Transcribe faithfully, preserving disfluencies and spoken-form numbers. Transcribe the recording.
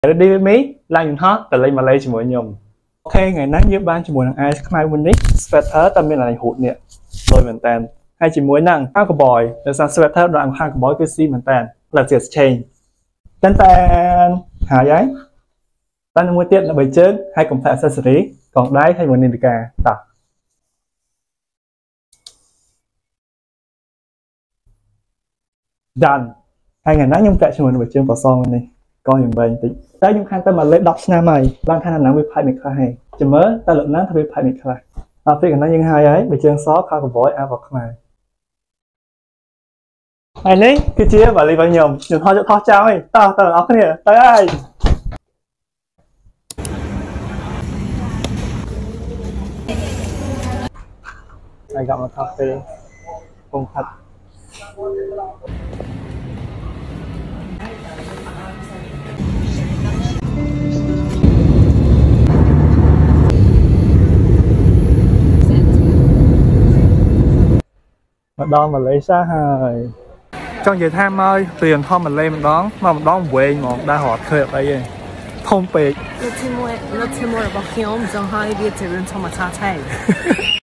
Ready with me ឡើងយន្តហោះទៅលេងម៉ាឡេជាមួយខ្ញុំអូខេថ្ងៃនេះយើងបានជាមួយនឹង Ice ខ្មៅមួយនេះ sweater តែមានអាយហូតនេះដូចមែនតើហើយជាមួយនឹង Cowboy ដោយសារ sweater របស់ Cowboy គឺស៊ីមែនតើ Let's exchange តែនតែហើយហើយតែមួយទៀតដើម្បីជើងហើយ complete accessory កងដៃហើយមួយនាឡិកាតោះ done ហើយថ្ងៃនេះខ្ញុំពាក់ជាមួយនឹងជើងបសងនេះក៏យ៉ាងវែងតិចតែខ្ញុំខានទៅមកលេខ ដប់ ឆ្នាំហើយបានខានណាវាផាច់មិនខ្លះហើយចាំមើលតើលោកណាថាវាផាច់មិនខ្លះអត់ពេលកណ្ដាលយើងហើយហើយបើជើងសខោកបយអាវខ្មែរហើយនេះគឺជាបាលីរបស់ខ្ញុំខ្ញុំថតយកថតចោលហើយតោះតើអ្នកគ្នាទៅហើយ I got my coffee ពងផាត់ម្ដងម៉ាឡេស៊ីហើយចង់និយាយថាមករៀនថតម៉ាឡេម្ដងមកម្ដងវែងហ្មងដែររត់ឃើញអីទេធំពេកនៅទីមួយនៅទីមួយរបស់ខ្ញុំចង់ឲ្យវាទៅរៀនធម្មតាទេ